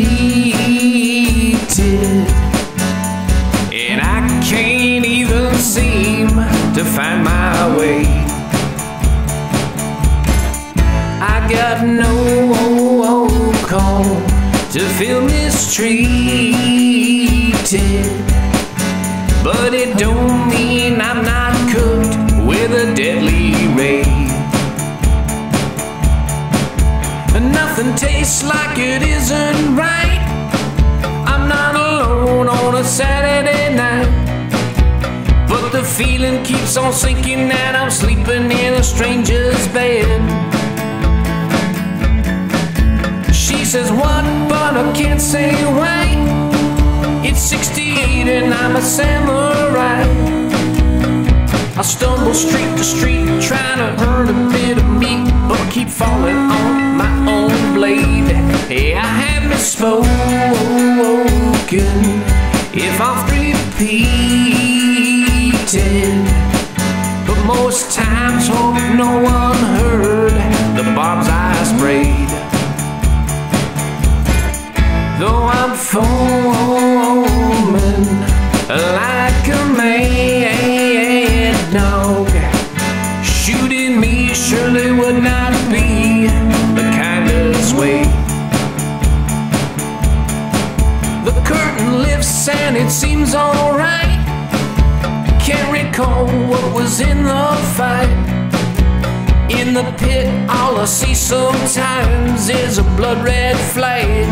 and I can't even seem to find my way. I got no call to feel mistreated, but it don't mean I'm not cooked with a deadly ray. Nothing tastes like it isn't right. I'm not alone on a Saturday night, but the feeling keeps on sinking that I'm sleeping in a stranger's bed. She says what, but I can't say why. It's 68 and I'm a samurai. I stumble street to street trying to earn a bit of meat, but keep falling on my own blade. Hey, I have misspoken if I've repeated, but most times hope no one heard the barbs I sprayed. Though I'm foaming like a mad dog, shooting me surely would not be the kindest way. The curtain lifts and it seems alright. Can't recall what was in the fight. In the pit all I see sometimes is a blood red flag.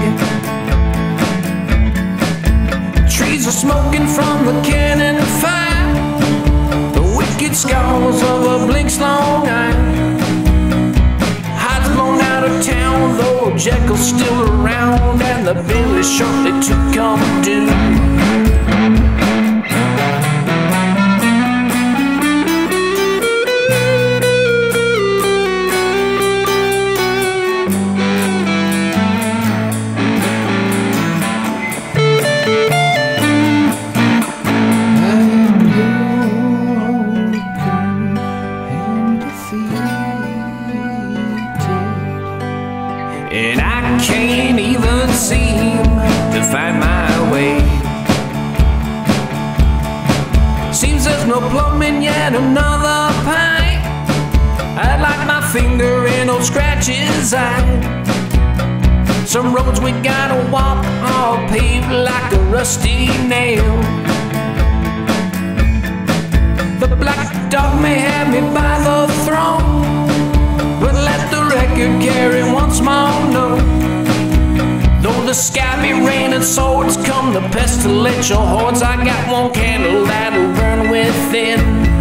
Trees are smoking from the cannon fire, the wicked scars of a blink's long eye. Hides blown out of town, though Jekyll's still around, and the bill is shortly to come due. And I can't even seem to find my way. Seems there's no plumbing yet another pint. I'd like my finger in old Scratch's eye. Some roads we gotta walk all paved like a rusty nail. The black dog may have me by the throat, but let the record carry once more, no. Though the sky be raining swords, come the pestilential hordes, I got one candle that'll burn within.